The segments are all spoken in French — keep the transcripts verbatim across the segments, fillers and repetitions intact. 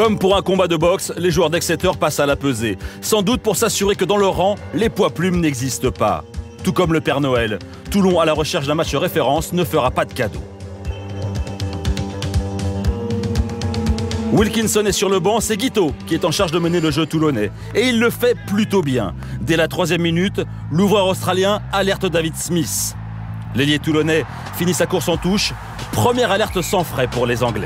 Comme pour un combat de boxe, les joueurs d'Exeter passent à la pesée, sans doute pour s'assurer que dans leur rang, les poids plumes n'existent pas. Tout comme le Père Noël, Toulon à la recherche d'un match référence ne fera pas de cadeau. Wilkinson est sur le banc, c'est Guiteau qui est en charge de mener le jeu toulonnais. Et il le fait plutôt bien. Dès la troisième minute, l'ouvreur australien alerte David Smith. L'ailier toulonnais finit sa course en touche. Première alerte sans frais pour les Anglais.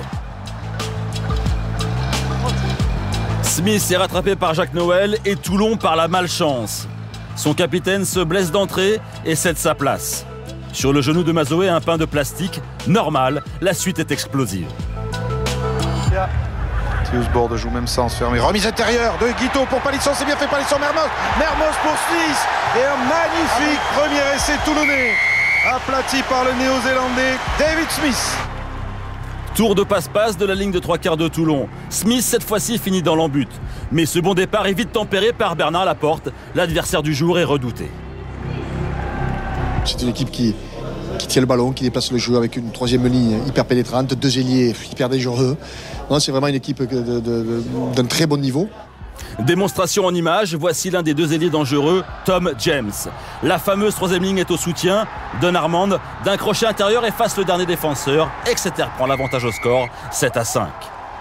Smith est rattrapé par Jacques Noël et Toulon par la malchance. Son capitaine se blesse d'entrée et cède sa place. Sur le genou de Mazoé, un pain de plastique. Normal, la suite est explosive. Yeah. Tiusborg joue même sens fermé. Remise intérieure de Guiteau pour Palisson, c'est bien fait Palisson, Mermoz. Mermoz pour Smith et un magnifique premier essai toulonnais. Aplati par le néo-zélandais David Smith. Tour de passe-passe de la ligne de trois quarts de Toulon. Smith, cette fois-ci, finit dans l'embut. Mais ce bon départ est vite tempéré par Bernard Laporte. L'adversaire du jour est redouté. C'est une équipe qui, qui tient le ballon, qui déplace le jeu avec une troisième ligne hyper pénétrante, deux ailiers hyper dangereux. Non, c'est vraiment une équipe d'un très bon niveau. Démonstration en images, voici l'un des deux ailiers dangereux, Tom James. La fameuse troisième ligne est au soutien. Don Armand, d'un crochet intérieur, efface le dernier défenseur. Exeter prend l'avantage au score, sept à cinq.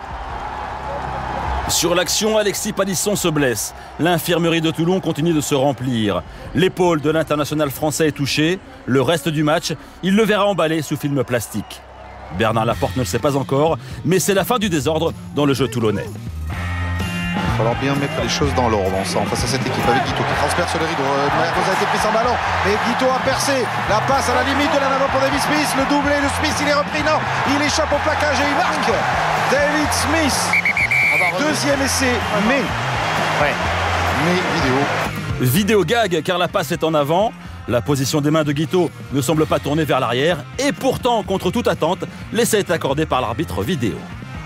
Sur l'action, Alexis Palisson se blesse. L'infirmerie de Toulon continue de se remplir. L'épaule de l'international français est touchée. Le reste du match, il le verra emballé sous film plastique. Bernard Laporte ne le sait pas encore, mais c'est la fin du désordre dans le jeu toulonnais. Il va falloir bien mettre les choses dans l'ordre ensemble face à cette équipe avec Guiteau qui transperce le rideau. Mermoz a été pris sans ballon et Guiteau a percé. La passe à la limite de la navale pour David Smith. Le doublé de Smith, il est repris. Non, il échappe au plaquage et il marque. David Smith. Deuxième essai, mais. Ouais. Mais vidéo. Vidéo gag car la passe est en avant. La position des mains de Guiteau ne semble pas tourner vers l'arrière. Et pourtant, contre toute attente, l'essai est accordé par l'arbitre vidéo.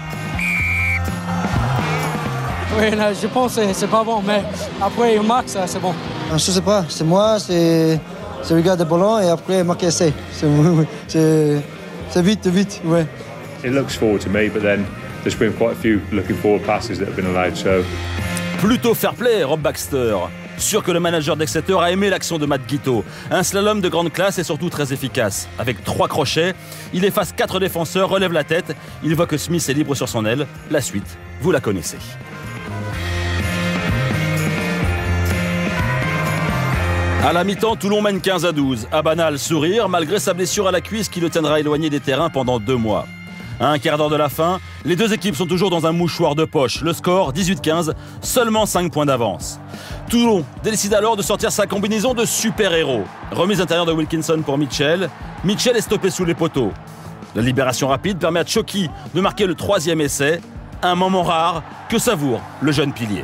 Oui, là, je pense que c'est pas bon, mais après il marque, ça c'est bon. Je sais pas, c'est moi, c'est le gars de ballon et après marquer essai. C'est vite, vite, ouais. It looks forward to me, but then there's been quite a few looking forward passes that have been allowed, so. Plutôt fair play, Rob Baxter. Sûr que le manager d'Exeter a aimé l'action de Matt Guiteau. Un slalom de grande classe et surtout très efficace. Avec trois crochets, il efface quatre défenseurs, relève la tête. Il voit que Smith est libre sur son aile. La suite, vous la connaissez. À la mi-temps, Toulon mène quinze à douze. Abanal sourire malgré sa blessure à la cuisse qui le tiendra éloigné des terrains pendant deux mois. À un quart d'heure de la fin, les deux équipes sont toujours dans un mouchoir de poche. Le score, dix-huit quinze, seulement cinq points d'avance. Toulon décide alors de sortir sa combinaison de super-héros. Remise intérieure de Wilkinson pour Mitchell. Mitchell est stoppé sous les poteaux. La libération rapide permet à Tchoki de marquer le troisième essai. Un moment rare que savoure le jeune pilier.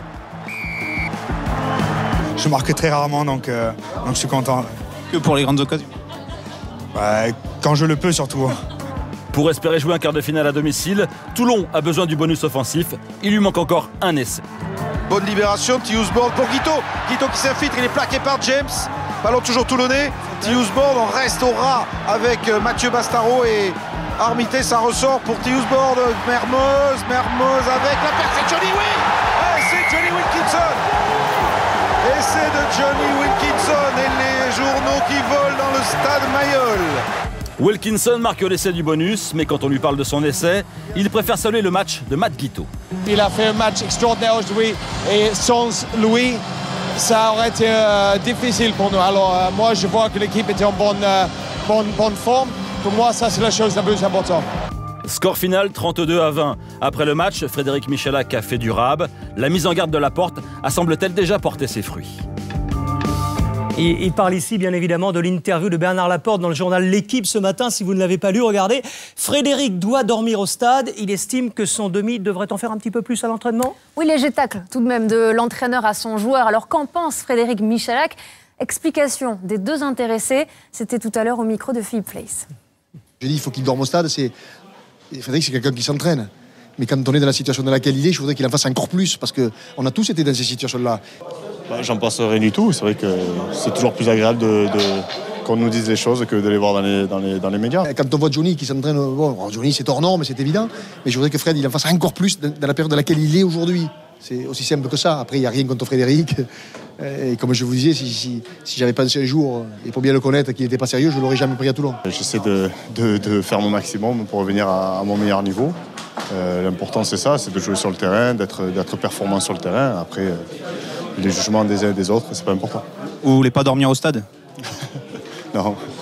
Je marque très rarement, donc, euh, donc je suis content. Que pour les grandes occasions? Ouais, quand je le peux surtout. Pour espérer jouer un quart de finale à domicile, Toulon a besoin du bonus offensif. Il lui manque encore un essai. Bonne libération, Tiusborg pour Guiteau. Guiteau qui s'infiltre, il est plaqué par James. Ballon toujours toulonnais. Tiusborg, on reste au ras avec Mathieu Bastaro et Armité. Ça ressort pour Tiusborg. Mermoz, Mermoz avec la percée. Johnny Will. Et c'est Johnny Wilkinson. Essai de Johnny Wilkinson et les journaux qui volent dans le stade Mayol. Wilkinson marque l'essai du bonus, mais quand on lui parle de son essai, il préfère saluer le match de Matt Guiteau. Il a fait un match extraordinaire aujourd'hui et sans lui, ça aurait été euh, difficile pour nous. Alors euh, moi, je vois que l'équipe était en bonne, euh, bonne, bonne forme. Pour moi, ça c'est la chose la plus importante. Score final trente-deux à vingt. Après le match, Frédéric Michalak a fait du rab. La mise en garde de Laporte a semble-t-elle déjà porté ses fruits. Et il parle ici, bien évidemment, de l'interview de Bernard Laporte dans le journal L'Équipe ce matin. Si vous ne l'avez pas lu, regardez. Frédéric doit dormir au stade. Il estime que son demi devrait en faire un petit peu plus à l'entraînement. Oui, léger tacle tout de même de l'entraîneur à son joueur. Alors qu'en pense Frédéric Michalak? Explication des deux intéressés. C'était tout à l'heure au micro de Philippe Fleiss. J'ai dit il faut qu'il dorme au stade. Frédéric, c'est quelqu'un qui s'entraîne. Mais quand on est dans la situation dans laquelle il est, je voudrais qu'il en fasse encore plus parce qu'on a tous été dans ces situations-là. Bah, j'en pense rien du tout. C'est vrai que c'est toujours plus agréable de, de, qu'on nous dise les choses que de les voir dans les, dans les, dans les médias. Quand on voit Johnny qui s'entraîne, bon, Johnny c'est hors norme, c'est évident, mais je voudrais que Fred il en fasse encore plus dans la période dans laquelle il est aujourd'hui. C'est aussi simple que ça. Après, il n'y a rien contre Frédéric. Et comme je vous disais, si, si, si j'avais pensé un jour, et pour bien le connaître, qu'il n'était pas sérieux, je ne l'aurais jamais pris à Toulon. J'essaie de, de, de faire mon maximum pour revenir à, à mon meilleur niveau. Euh, l'important, c'est ça, c'est de jouer sur le terrain, d'être, d'être performant sur le terrain. Après, euh, les jugements des uns et des autres, c'est pas important. Vous voulez pas dormir au stade? Non.